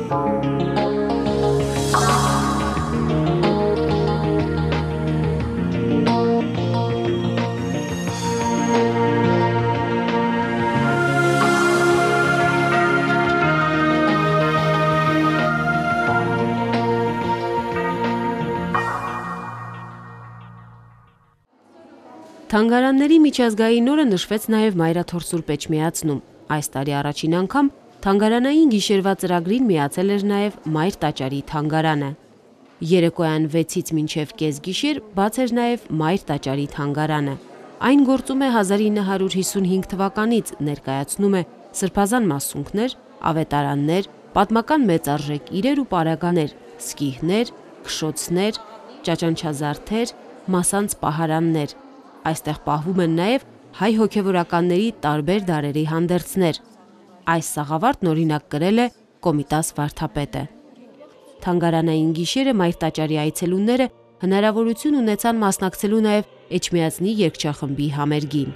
Թանգարանների միջազգային օրը նշվեց նաև Մայրաթոր Սուրբ Էջմիածնում։ Այս տարի առաջին անգամ թանգարանային գիշերվա ծրագրին միացել էր նաև Մայր Տաճարի թանգարանը։ Երեկոյան 6-ից մինչև կեսգիշեր բաց էր նաև Մայր Տաճարի թանգարանը։ Այն գործում է 1955 թվականից, ներկայացնում է սրբազան մասունքներ, ավետարաններ, պատմական մեծարժեք իրեր ու պարագաներ, սկիհներ, քշոցներ, ճաճանչազարդեր, մասանց պահարաններ։ Այստեղ պահվում են նաև հայ հոգևորականների տարբեր դարերի հանդերձներ։ Այս սաղավարտն օրինակ կրել է Կոմիտաս վարդապետը։ Թանգարանային գիշերը Մայր Տաճարի այցելուները հնարավորություն ունեցան մասնակցելու նաև Էջմիածնի երգչախմբի համերգին։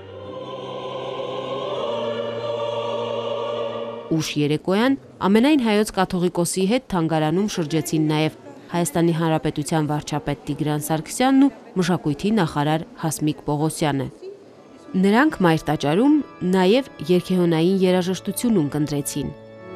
Ուշ երեկոյան ամենայն հայոց կաթողիկոսի հետ թանգարանում շրջեցին նաև Հայաստանի Հանրապետության վարչապետ Տիգրան Սարգսյանն ու մշակույթի նախարար Հասմիկ Պողոսյանը։ Նրանք Մայր Տաճարում նաև երգեհոնային երաժշտություն ունկնդրեցին։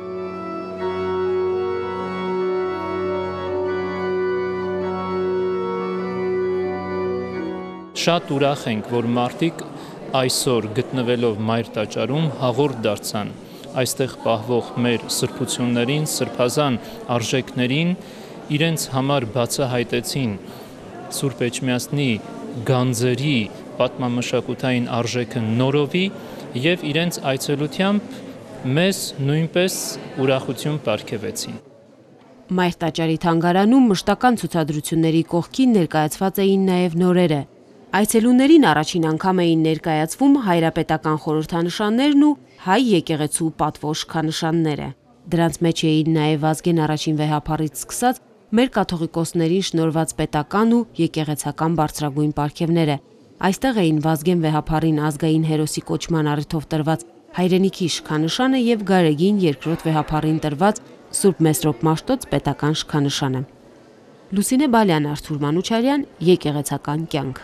Շատ ուրախ ենք, որ մարդիկ այսօր գտնվելով Մայր Տաճարում հաղորդ դարձան այստեղ պահվող մեր սրբություններին, սրբազան արժեքներին, իրենց համար բացահայտեցին Սուրբ Էջմիածնի գանձերի պատմամշակութային արժեքը նորովի եւ իրենց այցելությամբ մեզ նույնպես ուրախություն պարգևեցին։ Մայր Տաճարի թանգարանում մշտական ցուցադրությունների կողքին ներկայացված էին նաև նորերը։ Այցելուներին առաջին անգամ էին ներկայացվում հայրապետական խորհրդանշաններն ու հայ եկեղեցու պատվոշ քանշանները։ Դրանց մեջ էին նաև Վազգեն առաջին վեհափառից սկսած մեր կաթողիկոսներին շնորհված պետական ու եկեղեցական բարձրագույն պարգևները։ Այստեղ էին Վազգեն վեհափառին ազգային հերոսի կոչման առիթով տրված հայրենիքի շքանշանը եւ Գարեգին II վեհափառին տրված Սուրբ Մեսրոպ Մաշտոց պետական շքանշանը։ Լուսինե Բալյան, Արթուր Մանուչարյան, Եկեղեցական կյանք։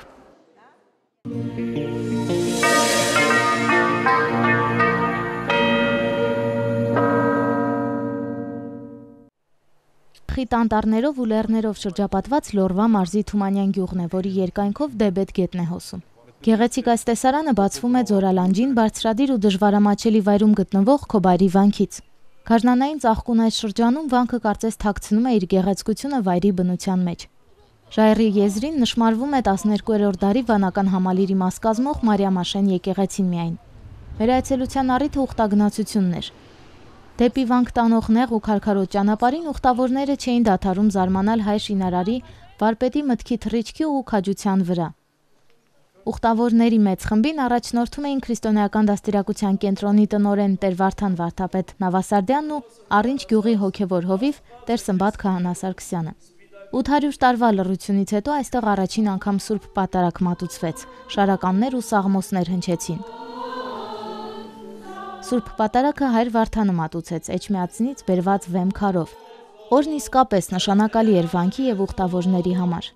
Խիտ անտառներով ու լեռներով շրջապատված Լոռվա մարզի Թումանյան գյուղն է, որի երկայնքով Դեբետ գետն է հոսում։ Գեղեցիկ այս տեսարանը բացվում է Ձորալանջին բարձրադիր ու դժվարամատչելի վայրում գտնվող Քոբայրի վանքից։ Գարնանային ծաղկուն այս շրջանում վանքը կարծես թաքցնում է իր գեղեցկությունը վայրի բնության մեջ։ Ժայռի եզրին նշմարվում է 12-րդ դարի վանական համալիրի մաս կազմող Մարիամաշեն եկեղեցին միայն։ Մեր այցելության առիթը ուխտագնացությունն էր։ Դեպի վանք տանող նեղ ու քարքարոտ ճանապարհին ուխտավորները չէին դադարում զարմանալ հայ շինարարի, վարպետի մտքի թռիչքի ու քաջության վրա։ Ուխտավորների մեծ խմբին առաջնորդում էին քրիստոնեական դաստիարակության կենտրոնի տնօրեն Տեր Վարդան Վարդապետ Նավասարդյանն ու Առինչ գյուղի հոգևոր հովիվ Տեր Սմբատ Քահանա Սարգսյանը։ 800 տարվա լռությունից հետո այստեղ առաջին անգամ Սուրբ Պատարագ մատուցվեց, շարականներ ու սաղմոսներ հնչեցին։ Սուրբ Պատարագը Հայր Վարդանը մատուցեց Էջմիածնից բերված վեմ քարով։ Օրն իսկապես նշանակալի էր վանքի եւ ուխտավորների համար։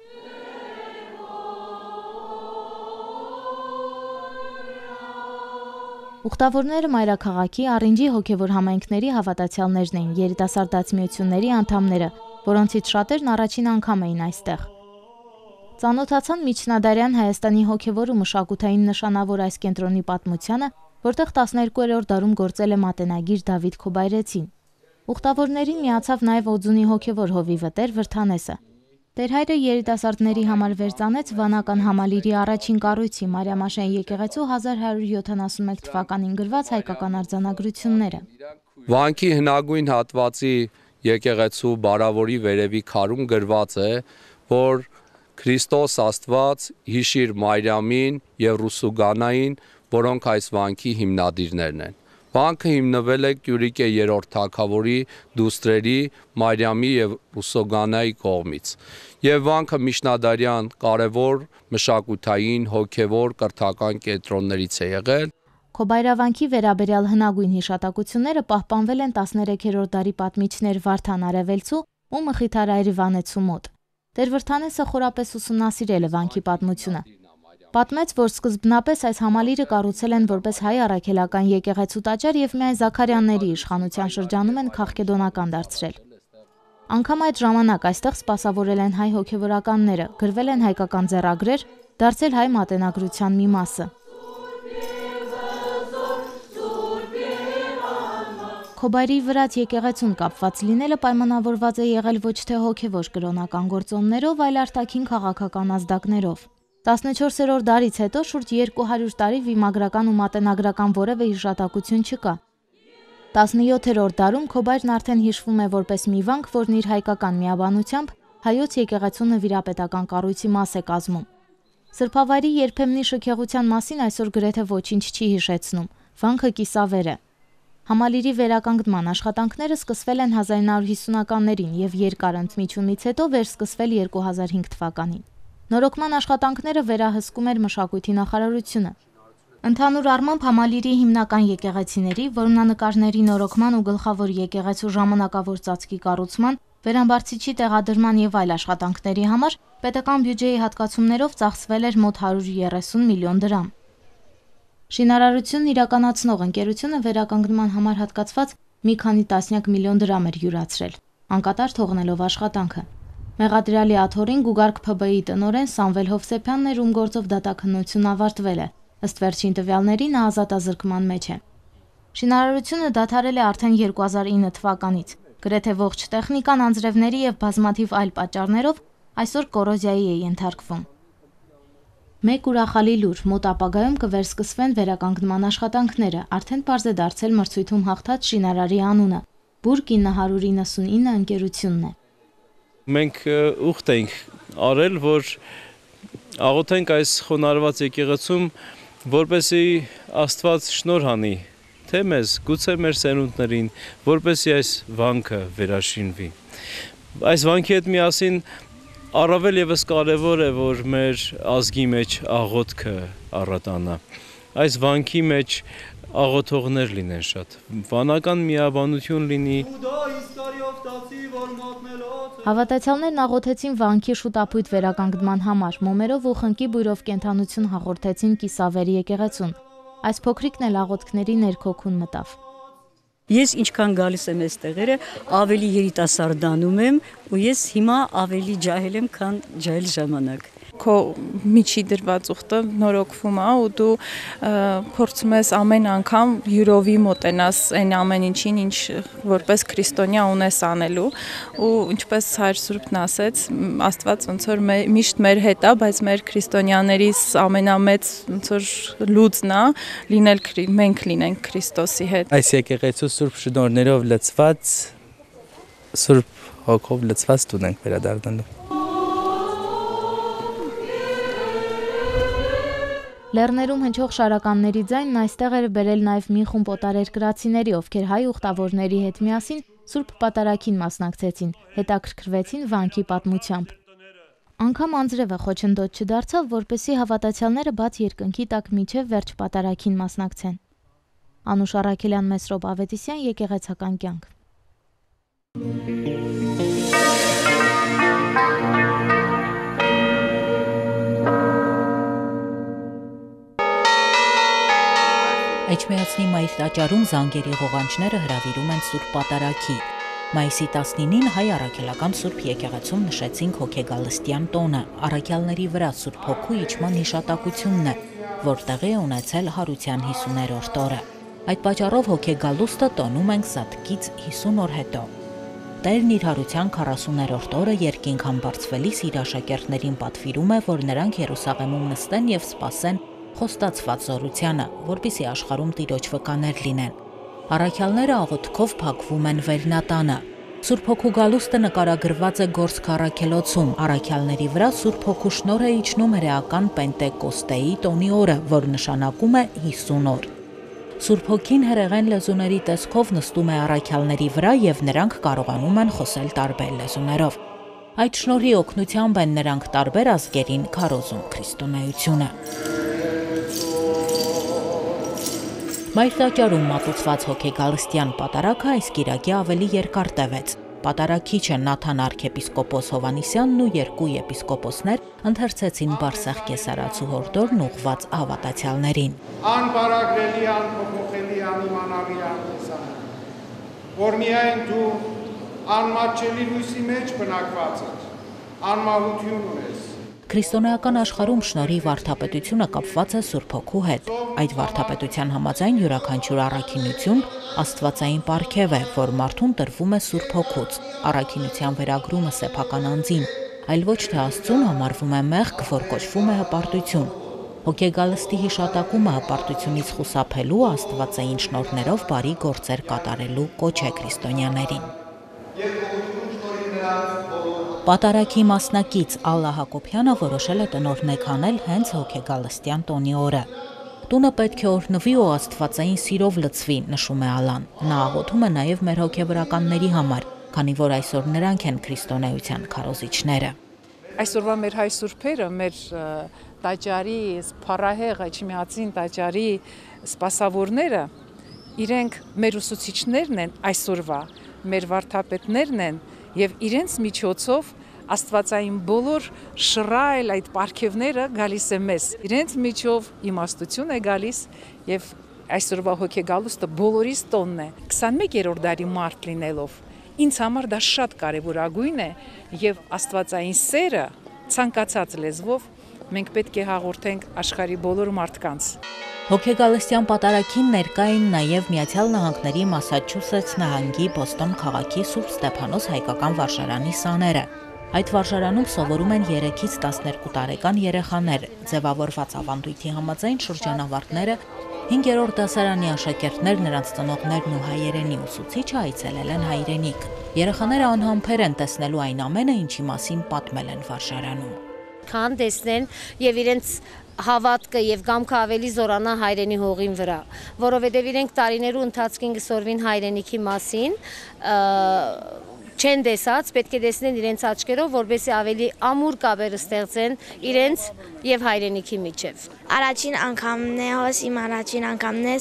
Ուխտավորները մայրաքաղաքի Առինջի հոգևոր համայնքների հավատացյալներն էին, երիտասարդաց միությունների անդամները, որոնցից շատերն առաջին անգամ էին այստեղ։ Ծանոթացան միջնադարյան Հայաստանի հոգևոր ու մշակութային նշանավոր այս կենտրոնի պատմությանը, որտեղ 12-րդ դարում գործել է մատենագիր Դավիթ Քոբայրեցին։ Ուխտավորներին միացավ նաև Օձունի հոգևոր հովիվը Տեր Վրթանեսը։ Տեր հայրը երիտասարդների համար վերծանեց վանական համալիրի առաջին կառույցի Մարիամաշեն եկեղեցու 1171 թվականին գրված հայկական արձանագրությունները։ Վանքի հնագույն հատվածի եկեղեցու բարավորի վերևի քարում գրված է, որ Քրիստոս Աստված հիշիր Մարիամին եւ Ռուսուգանային, որոնք այս վանքի հիմնադիրներն են։ Վանքը հիմնվել է Կյուրիկե III թագավորի դուստրերի Մարիամի եւ Ռուսուգանայի կողմից։ Եվ վանքը միջնադարյան կարևոր մշակութային, հոգևոր, կրթական կենտրոններից է եղել։ Քոբայրավանքի վերաբերյալ հնագույն հիշատակությունները պահպանվել են 13-րդ դարի պատմիչներ Վարդան Արևելցու ու Մխիթարայր Իվանեցու մոտ։ Տեր Վրդանեսը խորապես ուսումնասիրել է վանքի պատմությունը։ Պատմեց, որ սկզբնապես այս համալիրը կառուցել են որպես հայ առաքելական եկեղեցու տաճար եւ միայն Զաքարյանների իշխանության շրջանում են քաղաքեդոնական դարձրել։ Անգամ այդ ժամանակ այստեղ սպասավորել են հայ հոգևորականները, գրվել են հայկական ձեռագրեր, դարձել հայ մատենագրության մի մասը։ Քոբայրի վրաց եկեղեցուն կապված լինելը պայմանավորված է եղել ոչ թե հոգևոր կրոնական գործոններով, այլ արտաքին քաղաքական ազդակներով։ 14-րդ դարից հետո շուրջ 200 տարի վիմագրական ու մատենագրական որևէ հիշատակություն չկա։ 17-րդ դարում Քոբայրն արդեն հիշվում է որպես մի վանք, որն իր հայկական միաբանությամբ հայոց եկեղեցու նվիրապետական կառույցի մաս է կազմում։ Սրբավայրի երբեմնի շքեղության մասին այսօր գրեթե ոչինչ չի հիշեցնում։ Վանքը կիսավեր է։ Համալիրի վերականգնման աշխատանքները սկսվել են 1950-ականներին եւ երկար ընդմիջումից հետո վերսկսվել 2005 թվականին։ Նորոգման աշխատանքները վերահսկում էր մշակույթի նախարարությունը։ Ընդհանուր առմամբ համալիրի հիմնական եկեղեցիների, որմնանկարների նորոգման ու գլխավոր եկեղեցու ժամանակավոր ծածկի կառուցման, վերամբարձիչի տեղադրման եւ այլ աշխատանքների համար պետական բյուջեի հատկացումներով ծախսվել էր մոտ 130 միլիոն դրամ։ Շինարարությունն իրականացնող ընկերությունը վերականգնման համար հատկացված մի քանի տասնյակ միլիոն դրամ էր յուրացրել, անկատար թողնելով աշխատանքը։ Մեղադրյալի աթոռին Գուգարք ՓԲ-ի տնօրեն Սամվել Հովսեփյանն էր, ում գործով դատաքննությունն ավարտվել է, ըստ վերջին տվյալների նա ազատազրկման մեջ է։ Շինարարությունը դադարել է արդեն 2009 թվականից, գրեթե ողջ տեխնիկան անձրևների եւ բազմաթիվ այլ պատճառներով այսօր կոռոզիայի է ենթարկվում։ Մեկ ուրախալի լուր, մոտ ապագայում կվերսկսվեն վերականգնման աշխատանքները, արդեն պարզ է դարձել մրցույթում հաղթած շինարարի անունը, Բուրգ 999 ընկերությունն է։ Մենք ուխտ ենք արել, որ աղոթենք այս խոնարհված եկեղեցում, որպեսզի Աստված շնորհ անի, թե մեզ, գուցե մեր սերունդներին, որպեսզի այս վանքը վերաշինվի։ Այս վանքի հետ միասին առավել եւս կարևոր է, որ մեր ազգի մեջ աղոթքը առատանա։ Այս վանքի մեջ աղոթողներ լինեն շատ, վանական միաբանություն լինի։ Հավատացյալներն աղոթեցին վանքի շուտապույտ վերականգնման համար, մոմերով ու խնկի բույրով կենթանություն հաղորդեցին Կիսավեր եկեղեցուն։ Այս փոքրիկն էլ աղոթքների ներքոքուն մտավ։ Ես ինչքան գալիս եմ այս տեղերը, ավելի երիտասարդանում եմ ու ես հիմա ավելի ջահել եմ, քան ջահել ժամանակ։ Քո միջի դրված ուխտը նորոգվում է ու դու փորձում ես ամեն անգամ յուրովի մոտենաս այն ամեն ինչին, ինչ որպես քրիստոնյա ունես անելու ու ինչպես Հայր Սուրբն ասեց, Աստված ոնց որ միշտ մեր հետ է, բայց մեր քրիստոնյաներիս ամենամեծ ոնց որ լուծն է լինել մենք լինենք Քրիստոսի հետ։ Այս եկեղեցու սուրբ շնորհներով լցված, սուրբ հոգով լցված տուն ենք վերադառնալու։ Լեռներում հնչող շարականների ձայնն այստեղ էր բերել նաև մի խումբ օտարերկրացիների, ովքեր հայ ուխտավորների հետ միասին Սուրբ Պատարագին մասնակցեցին, հետաքրքրվեցին վանքի պատմությամբ։ Անգամ անձրևը խոչընդոտ չդարձավ, որպեսզի հավատացյալները բաց երկնքի տակ մինչև վերջ Պատարագին մասնակցեն։ Անուշ Առաքելյան, Մեսրոպ Ավետիսյան, եկեղեցական կյանք։ Էջմիածնի մայր տաճարում զանգերի ղողանջները հրավիրում են Սուրբ Պատարագի։ Մայիսի 19-ին հայ առաքելական Սուրբ եկեղեցում նշեցինք հոգեգալստյան տոնը, առաքյալների վրա Սուրբ Հոգու իջման հիշատակությունն է, որ տեղի է ունեցել Հարության 50-րդ օրը։ Այդ պատճառով հոգեգալուստը տոնում ենք Սատկից 50 օր հետո։ Տերն իր Հարության 40-րդ օրը երկինք համբարձվելիս իր աշակերտներին պատվիրում է, որ նրանք Երուսաղեմում նստեն եւ սպասեն խոստացված զորությանը, որպեսզի աշխարհում Տիրոջ վկաներ լինեն։ Առաքյալները աղոթքով փակվում են վերնատանը։ Սուրբ Հոգու գալուստը նկարագրված է Գորսկ առաքելոցում։ Առաքյալների վրա Սուրբ Հոգու շնորհը իջնում հրեական Պենտեկոստեի տոնի օրը, որ նշանակում է 50 օր։ Սուրբ Հոգին հրեղեն լեզուների տեսքով նստում է առաքյալների վրա եւ նրանք կարողանում են խոսել տարբեր լեզուներով։ Այդ շնորհի օգնությամբ են նրանք տարբեր ազգերին քարոզում քրիստոնեությունը։ Մայր տաճարում մատուցված հոգեգալստյան պատարագը այս կիրակի ավելի երկար տևեց։ Պատարագիչը Նաթան արքեպիսկոպոս Հովանիսյանն ու երկու եպիսկոպոսներ ընթերցեցին Բարսեղ կեսարացու հորդորն ուղղված հավատացյալներին։ Անբարագրելի, անփոփոխելի, անիմանալի անտեսանալ, որ միայն դու անմատչելի լույսի մեջ բնակված ես, անմահություն ունես։ Քրիստոնեական աշխարհում շնորհի վարդապետությունը կապված է Սուրբ Հոգու հետ։ Այդ վարդապետության համաձայն յուրաքանչյուր առաքինություն աստվածային պարգև է, որ մարդուն տրվում է Սուրբ Հոգուց։ Առաքինության վերագրումը սեփական անձին, այլ ոչ թե Աստծուն համարվում է մեղք, որ կոչվում է հպարտություն։ Հոգեգալստի հիշատակումը հպարտությունից խուսափելու, աստվածային շնորհներով բարի գործեր կատարելու կոչ է քրիստոնյաներին։ Պատարագի մասնակից Ալլա Հակոբյանը որոշել է տնօրինեք հանել հենց հոգեգալստյան տոնի օրը։ Տունը պետք է օրհնվի ու աստվածային սիրով լցվի, նշում է Ալլան։ Նա աղոթում է նաև մեր հոգեվրականների համար, քանի որ այսօր նրանք են քրիստոնեության քարոզիչները։ Այսօրվա մեր հայ սուրբերը, մեր տաճարի փառահեղ Էջմիածին տաճարի սպասավորները, իրենք մեր ուսուցիչներն են այսօրվա, մեր վարդապետներն են եւ իրենց միջոցով աստվածային բոլոր շռայլ այդ պարգևները գալիս է մեզ։ Իրենց միջով իմաստություն է գալիս եւ այսօրվա հոգեգալուստը բոլորիս տոնն է։ 21-րդ դարի մարդ լինելով ինձ համար դա շատ կարևորագույն է եւ աստվածային սերը ցանկացած լեզվով մենք պետք է հաղորդենք աշխարհի բոլոր մարդկանց։ Հոգեգալստյան պատարագին ներկա էին նաև Միացյալ Նահանգների Մասաչուսեթս նահանգի Բոստոն քաղաքի Սուրբ Ստեփանոս հայկական վարժարանի սաները։ Այդ վարժարանում սովորում են 3-ից 12 տարեկան երեխաներ։ Ձևավորված ավանդույթի համաձայն շրջանավարտները 5-րդ դասարանի աշակերտներ, նրանց ծնողներն ու հայերենի ուսուցիչը այցելել են հայրենիք։ Երեխաները անհամբեր են տեսնելու այն ամենը, ինչի մասին պատմել են վարժարանում։ Քան տեսնեն եւ իրենց հավատքը եւ գամքը ավելի զորանա հայրենի հողին վրա, որովհետեւ իրենք տարիներու ընթացքին գսորվին հայրենիքի մասին, չեն տեսած, պետք է տեսնեն իրենց աչքերով, որպեսզի ավելի ամուր կապեր ստեղծեն իրենց եւ հայրենիքի միջև։ Առաջին անգամն է, իմ առաջին անգամն է,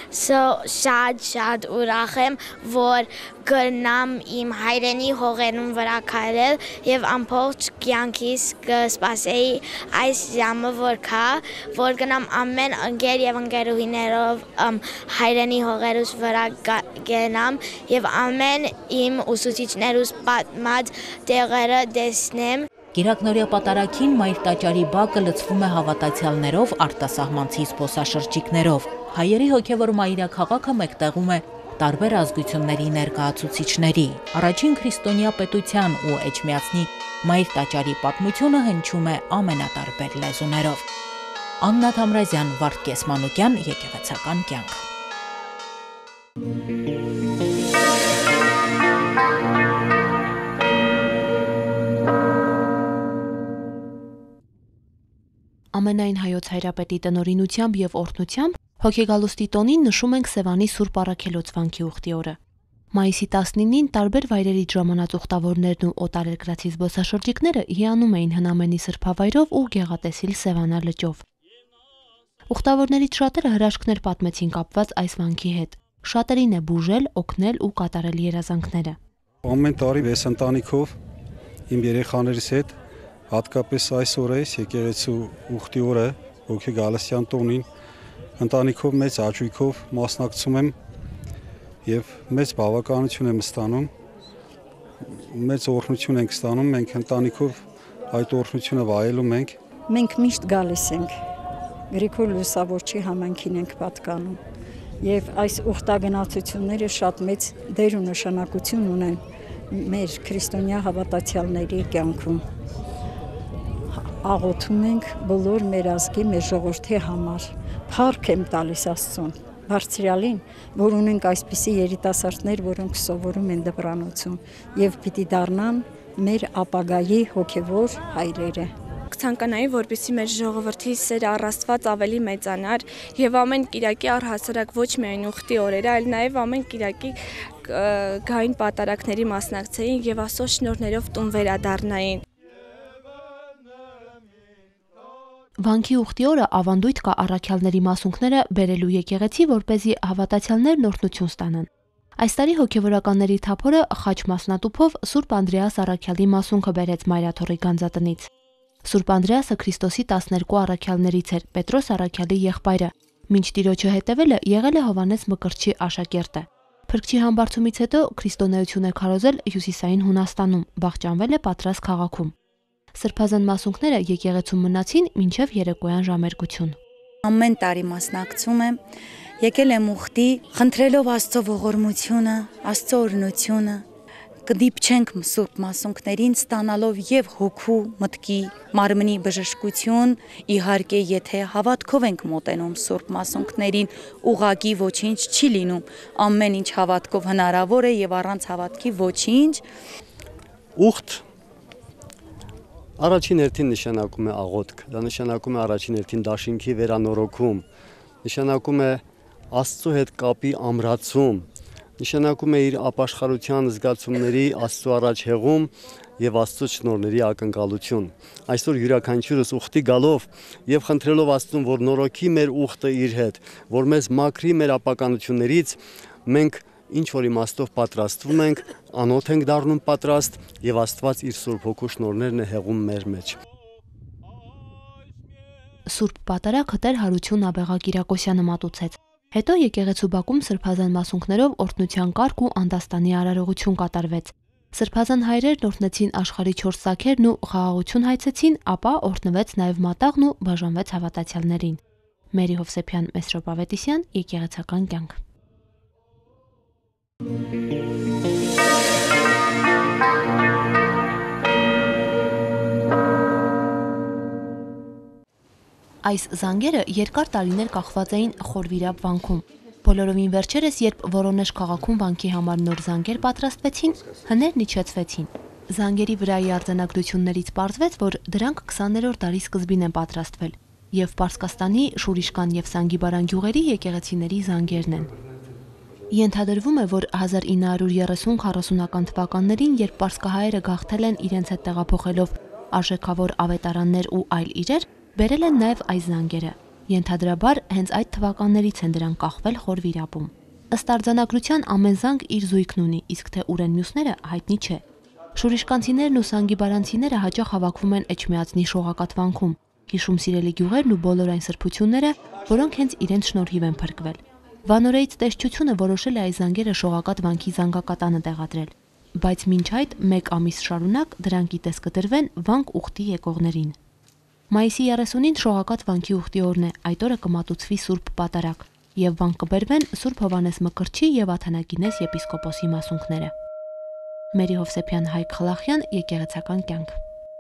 շատ ուրախ եմ, որ գնամ իմ հայրենի հողերուն վրա քայլել եւ ամբողջ կյանքիս կսպասեի այս ժամը որ կա, որ գնամ ամեն ընկեր եւ ընկերուհիներով հայրենի հողերուս վրա գնամ եւ ամեն իմ ուսուցիչներուս պատմած տեղերը տեսնեմ։ Կիրակնորյա պատարագին Մայր տաճարի բակը լցվում է հավատացյալներով, արտասահմանցի զբոսաշրջիկներով։ Հայերի հոգևոր մայրաքաղաքը մեկտեղում է տարբեր ազգությունների ներկայացուցիչների։ Առաջին քրիստոնյա պետության ու Էջմիածնի Մայր տաճարի պատմությունը հնչում է ամենատարբեր լեզուներով։ Աննա Թամրազյան, Վարդգես Մանուկյան, Եկեղեցական կյանք։ Ամենայն հայոց հայրապետի տնօրինությամբ եւ օրհնությամբ հոգեգալուստի տոնին նշում ենք Սևանի Սուրբ Առաքելոց վանքի ուխտի օրը։ Մայիսի 19-ին տարբեր վայրերից ժամանած ուխտավորներն ու օտարերկրացի զբոսաշրջիկները հիանում էին հնամենի սրբավայրով ու գեղատեսիլ Սևանա լճով։ Ուխտավորներից շատերը հրաշքներ պատմեցին կապված այս վանքի հետ։ Շատերին է բուժել, օգնել ու կատարել երազանքները։ Ամեն տարի ես ընտանիքով իմ երեխաներիս հետ հատկապես այսօր է եկեղեցու ուխտի օրը հոգեգալստյան տոնին ընտանիքով մեծ աճույքով մասնակցում եմ եւ մեծ բավականություն եմ ստանում, մեծ օրհնություն ենք ստանում, մենք ընտանիքով այդ օրհնությունը վայելում ենք։ Մենք միշտ գալիս ենք Գրիգոր Լուսավորչի համայնքին ենք պատկանում եւ այս ուխտագնացությունները շատ մեծ դեր ու նշանակություն ունեն մեր քրիստոնյա հավատացյալների կյանքում։ Աղոթում ենք բոլոր մեր ազգի, մեր ժողովրդի համար։ Փառք եմ տալիս Աստծուն, Բարձրյալին, որ ունենք այսպիսի երիտասարդներ, որոնք սովորում են դպրանոցում եւ պիտի դառնան մեր ապագայի հոգեվոր հայրերը։ Ցանկանայի, որպեսզի մեր ժողովրդի սերը առ Աստված ավելի մեծանար եւ ամեն կիրակի առհասարակ ոչ միայն ուխտի օրերը, այլ նաեւ ամեն կիրակի գային պատարագների մասնակցեին եւ Աստծո շնորհներով տուն վերադառնային։ Վանքի ուխտի օրը ավանդույթ կա առաքյալների մասունքները բերելու եկեղեցի, որպեսզի հավատացյալներն օրհնություն ստանան։ Այս տարի հոգևորականների թափորը խաչ մասնատուփով Սուրբ Անդրեաս առաքյալի մասունքը բերեց Մայրաթորի գանձատնից։ Սուրբ Անդրեասը Քրիստոսի 12 առաքյալներից էր, Պետրոս առաքյալի եղբայրը։ Մինչ Տիրոջը հետևելը եղել է Հովհաննես Մկրտչի աշակերտը։ Փրկչի համբարձումից հետո քրիստոնեություն է քարոզել Հյուսիսային Հունաստանում, վախճանվել է Պատրաստ քաղաքում։ Սրբազան մասունքները եկեղեցում մնացին մինչև երեկոյան ժամերգություն։ Ամեն տարի մասնակցում եմ, եկել եմ ուխտի, խնդրելով Աստծո ողորմությունը, Աստծո օրհնությունը, կդիպչենք Սուրբ մասունքներին, ստանալով եւ հոգու, մտքի, մարմնի բժշկություն, իհարկե եթե հավատքով ենք մոտենում Սուրբ մասունքներին, ուղղակի ոչինչ չի լինում, ամեն ինչ հավատքով հնարավոր է եւ առանց հավատքի ոչինչ։ Ուխտ առաջին հերթին նշանակում է աղոթք, դա նշանակում է առաջին հերթին դաշինքի վերանորոգում, նշանակում է Աստծո հետ կապի ամրացում, նշանակում է իր ապաշխարության զգացումների Աստծո առաջ հեղում եւ Աստծո շնորհների ակնկալություն։ Այսօր յուրաքանչյուրս ուխտի գալով եւ խնդրելով Աստծուն, որ նորոգի մեր ուխտը իր հետ, որ մեզ մաքրի մեր ապականություններից, մենք ինչ որ իմաստով պատրաստվում ենք, անոթ ենք դառնում պատրաստ եւ Աստված իր Սուրբ Հոգու շնորհներն է հեղում մեր մեջ։ Սուրբ Պատարագ Հտեր Հարություն Աբեղա Կիրակոսյանը մատուցեց։ Հետո եկեղեցու բակում սրբազան մասունքներով օրհնության կարգ ու անդաստանի արարողություն կատարվեց։ Սրբազան հայրերն օրհնեցին աշխարհի 4 սաքերն ու խաղաղություն հայցեցին, ապա օրհնվեց նաև մատաղն ու բաժանվեց հավատացյալներին։ Մերի Հովսեփյան, Մեսրոպ Ավետիսյան, եկեղեցական կյանք։ Այս զանգերը երկար տարիներ կախված էին Խորվիրապ վանքում։ Բոլորովին վերջերս, երբ Որոնեժ քաղաքում վանքի համար նոր զանգեր պատրաստվեցին, հներն իջեցվեցին։ Զանգերի վրայի արձանագրություններից պարզվեց, որ դրանք 20-րդ դարի սկզբին են պատրաստվել եւ Պարսկաստանի, Շուրիշկան եւ Սանգիբարան գյուղերի եկեղեցիների զանգերն են։ Ենթադրվում է, որ 1930-40-ական թվականներին, երբ պարսկահայերը գաղթել են իրենց հետ տեղափոխելով արժեքավոր ավետարաններ ու այլ իրեր, բերել են նաև այս զանգերը։ Ենթադրաբար հենց այդ թվականներից են դրանք կախվել Խորվիրապում։ Ըստ արձանագրության ամեն զանգ իր զույգն ունի, իսկ թե ուր են մյուսները հայտնի չէ։ Շուրիշկանցիներն ու սանգիբարանցիները հաճախ հավաքվում են Էջմիածնի շողակաթվանքում, հիշում սիրելի գյուղերն ու բոլոր այն սրբությունները, որոնք հենց իրենց շնորհիվ են փրկվել։ Վանորեից տեսչությունը որոշել է այս զանգերը շողակաթ վանքի զանգակատանը տեղադրել, բայց մինչ այդ 1 ամիս շարունակ դրանք ի տես կդրվեն վանք ուխտի եկողներին։ Մայիսի 30-ին շողակաթ վանքի ուխտի օրն է, այդ օրը կմատուցվի Սուրբ Պատարագ եւ վանք կբերվեն Սուրբ Հովհաննես Մկրտչի եւ Աթանագինես եպիսկոպոսի մասունքները։ Մերի Հովսեփյան, Հայկ Խլախյան, եկեղեցական կյանք։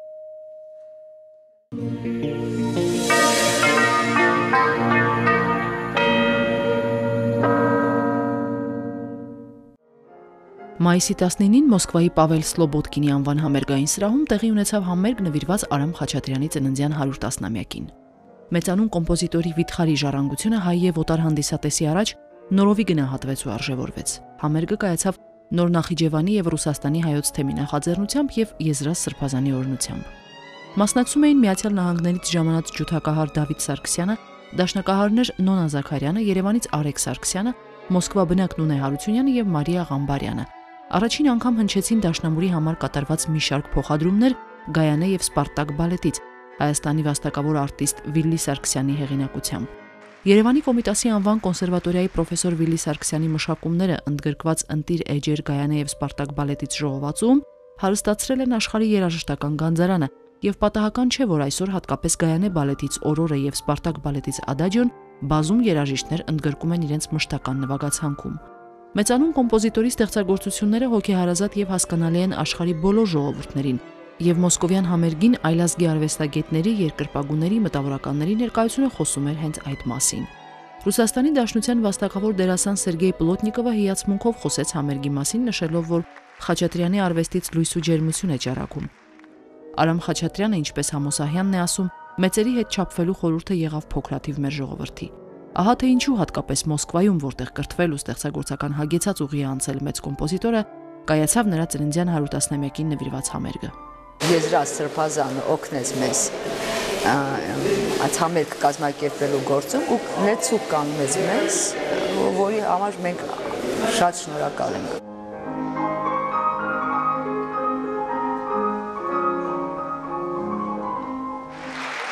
Մայիսի 19-ին Մոսկվայի Պավել Սլոբոդկինի անվան համերգային սրահում տեղի ունեցավ համերգ նվիրված Արամ Խաչատրյանի ծննդյան 110-ամյակին։ Մեծանուն կոմպոզիտորի վիթխարի ժառանգությունը հայ եւ օտար հանդիսատեսի առաջ նորովի գնահատվեց ու արժևորվեց։ Համերգը կայացավ Նոր Նախիջևանի եւ Ռուսաստանի հայոց թեմի նախաձեռնությամբ եւ Եզրաս Սրբազանի օրհնությամբ։ Մասնակցում էին Միացյալ Նահանգներից ժամանած ջութակահար Դավիթ Սարգսյանը, դաշնակահարներ Նոնա Զաքարյանը, Երևանից Արեգ Սարգսյանը, Մոսկվա բնակ Նունե Հարությունյանը եւ Մարիա Ղամբարյանը։ Առաջին անգամ հնչեցին դաշնամուրի համար կատարված մի շարք փոխադրումներ Գայանե եւ Սպարտակ բալետից, Հայաստանի վաստակավոր արտիստ Վիլլի Սարգսյանի հեղինակությամբ։ Երևանի Կոմիտասի անվան կոնսերվատորիայի պրոֆեսոր Վիլլի Սարգսյանի մշակումները ընդգրկված Ընտիր էջեր Գայանե եւ Սպարտակ բալետից ժողովածուում հարստացրել են աշխարհի երաժշտական գանձարանը եւ պատահական չէ, որ այսօր հատկապես Գայանե բալետից Օրորը եւ Սպարտակ բալետից Ադաջոն բազում երաժիշտներ ընդգրկում են իրենց մշտական նվագացանքում։ Մեծանուն կոմպոզիտորի ստեղծագործությունները հոգեհարազատ եւ հասկանալի են աշխարհի բոլոր ժողովուրդներին, եւ մոսկովյան համերգին այլազգի արվեստագետների, երկրպագուների, մտավորականների ներկայությունը խոսում էր հենց այդ մասին։ Ռուսաստանի Դաշնության վաստակավոր դերասան Սերգեյ Պլոտնիկովը հիացմունքով խոսեց համերգի մասին, նշելով, որ Խաչատրյանի արվեստից լույս ու ջերմություն է ճառագում։ Արամ Խաչատրյանը, ինչպես Համոսահյանն է ասում, մեծերի հետ չափվելու խորհուրդը եղավ փոքրաթիվ մեր ժողովրդի։ Ահա թե ինչու հատկապես Մոսկվայում, որտեղ կրթվել ու ստեղծագործական հագեցած ուղի է անցել մեծ կոմպոզիտորը, կայացավ նրա ծննդյան 110-ամյակին նվիրված համերգը։ Եզրաս Սրբազանը օգնեց մեզ այս համերգ կազմակերպելու գործում ու ներցուկ կանգնեց մեզ, որի համար մենք շատ շնորհակալ ենք։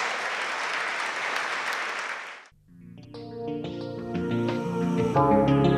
Thank you.